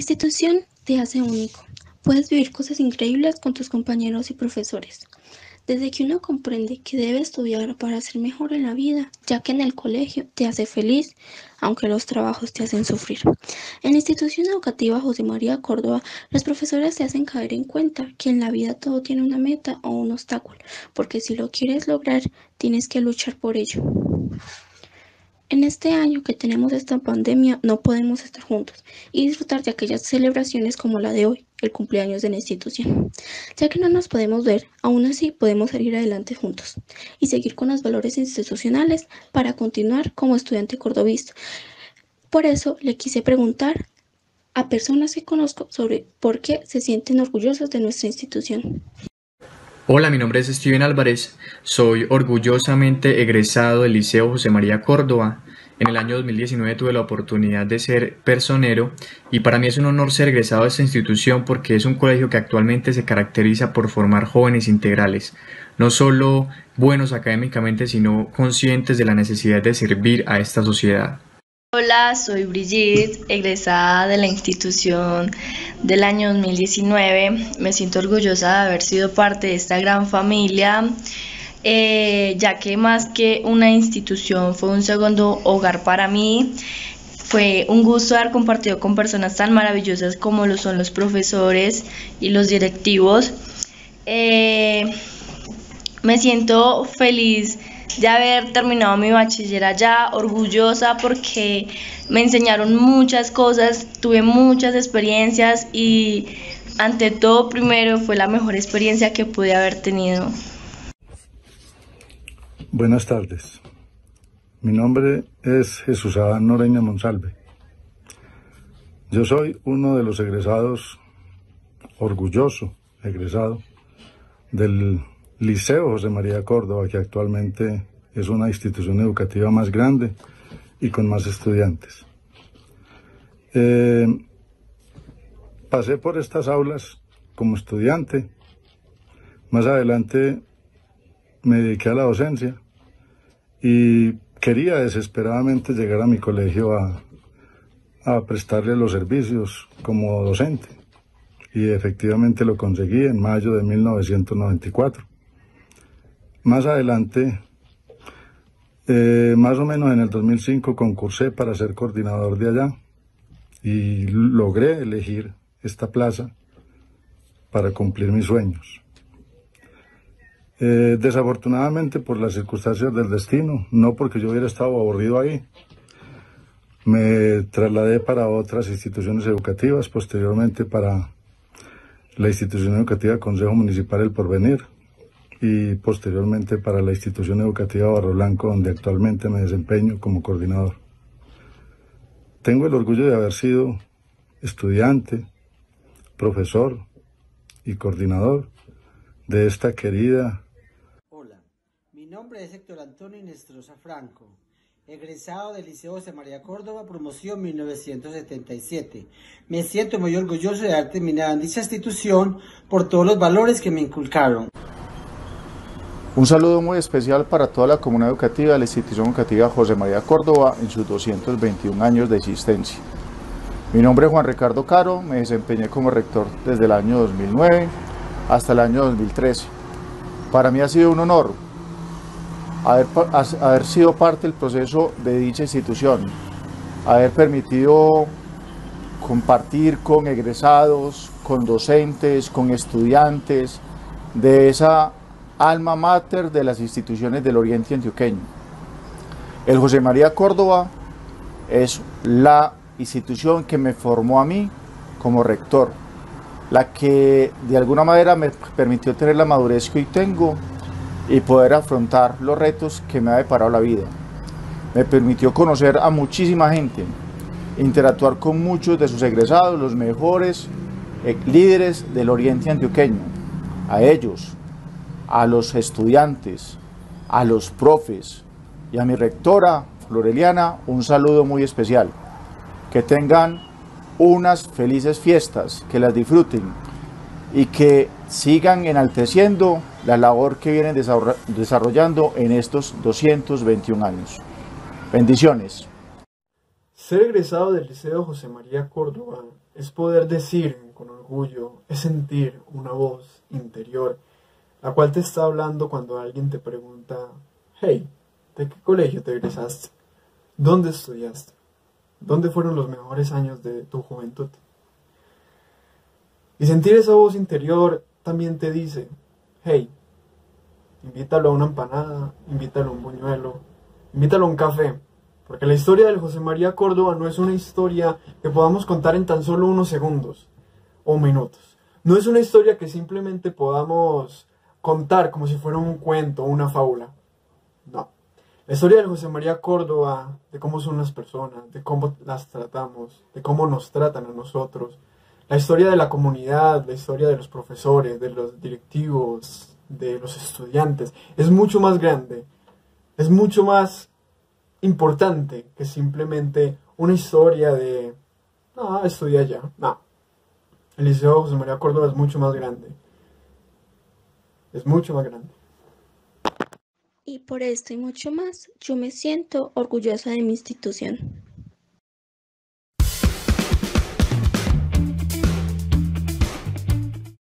institución te hace único. Puedes vivir cosas increíbles con tus compañeros y profesores. Desde que uno comprende que debe estudiar para ser mejor en la vida, ya que en el colegio te hace feliz, aunque los trabajos te hacen sufrir. En la institución educativa José María Córdoba, los profesores te hacen caer en cuenta que en la vida todo tiene una meta o un obstáculo, porque si lo quieres lograr, tienes que luchar por ello. En este año que tenemos esta pandemia no podemos estar juntos y disfrutar de aquellas celebraciones como la de hoy, el cumpleaños de la institución. Ya que no nos podemos ver, aún así podemos salir adelante juntos y seguir con los valores institucionales para continuar como estudiante cordobista. Por eso le quise preguntar a personas que conozco sobre por qué se sienten orgullosos de nuestra institución. Hola, mi nombre es Steven Álvarez, soy orgullosamente egresado del Liceo José María Córdoba. En el año 2019 tuve la oportunidad de ser personero y para mí es un honor ser egresado de esta institución porque es un colegio que actualmente se caracteriza por formar jóvenes integrales, no solo buenos académicamente, sino conscientes de la necesidad de servir a esta sociedad. Hola, soy Brigitte, egresada de la institución del año 2019. Me siento orgullosa de haber sido parte de esta gran familia, ya que más que una institución fue un segundo hogar para mí. Fue un gusto haber compartido con personas tan maravillosas como lo son los profesores y los directivos. Me siento feliz de haber terminado mi bachiller allá, orgullosa porque me enseñaron muchas cosas, tuve muchas experiencias y ante todo primero fue la mejor experiencia que pude haber tenido. Buenas tardes, mi nombre es Jesús Adán Noreña Monsalve. Yo soy uno de los egresados, orgulloso egresado del Liceo José María Córdoba, que actualmente es una institución educativa más grande y con más estudiantes. Pasé por estas aulas como estudiante. Más adelante me dediqué a la docencia y quería desesperadamente llegar a mi colegio a prestarle los servicios como docente. Y efectivamente lo conseguí en mayo de 1994. Más adelante, más o menos en el 2005, concursé para ser coordinador de allá y logré elegir esta plaza para cumplir mis sueños. Desafortunadamente, por las circunstancias del destino, no porque yo hubiera estado aburrido ahí, me trasladé para otras instituciones educativas, posteriormente para la institución educativa Consejo Municipal El Porvenir, y posteriormente para la institución educativa Barro Blanco, donde actualmente me desempeño como coordinador. Tengo el orgullo de haber sido estudiante, profesor y coordinador de esta querida. Hola, mi nombre es Héctor Antonio Inestrosa Franco, egresado del Liceo José María Córdoba, promoción 1977. Me siento muy orgulloso de haber terminado en dicha institución por todos los valores que me inculcaron. Un saludo muy especial para toda la comunidad educativa de la institución educativa José María Córdoba en sus 221 años de existencia. Mi nombre es Juan Ricardo Caro, me desempeñé como rector desde el año 2009 hasta el año 2013. Para mí ha sido un honor haber sido parte del proceso de dicha institución, haber permitido compartir con egresados, con docentes, con estudiantes de esa alma mater de las instituciones del Oriente Antioqueño. El José María Córdoba es la institución que me formó a mí como rector, la que de alguna manera me permitió tener la madurez que hoy tengo y poder afrontar los retos que me ha deparado la vida. Me permitió conocer a muchísima gente, interactuar con muchos de sus egresados, los mejores líderes del Oriente Antioqueño. A ellos, a los estudiantes, a los profes y a mi rectora, Floreliana, un saludo muy especial. Que tengan unas felices fiestas, que las disfruten y que sigan enalteciendo la labor que vienen desarrollando en estos 221 años. Bendiciones. Ser egresado del Liceo José María Córdoba es poder decir con orgullo, es sentir una voz interior, la cual te está hablando cuando alguien te pregunta, hey, ¿de qué colegio te egresaste? ¿Dónde estudiaste? ¿Dónde fueron los mejores años de tu juventud? Y sentir esa voz interior también te dice, hey, invítalo a una empanada, invítalo a un buñuelo, invítalo a un café. Porque la historia del José María Córdoba no es una historia que podamos contar en tan solo unos segundos o minutos. No es una historia que simplemente podamos contar como si fuera un cuento o una fábula. No. La historia del José María Córdoba, de cómo son las personas, de cómo las tratamos, de cómo nos tratan a nosotros. La historia de la comunidad, la historia de los profesores, de los directivos, de los estudiantes, es mucho más grande, es mucho más importante que simplemente una historia de, no, estudié allá, no. El Liceo José María Córdoba es mucho más grande, es mucho más grande. Y por esto y mucho más, yo me siento orgullosa de mi institución.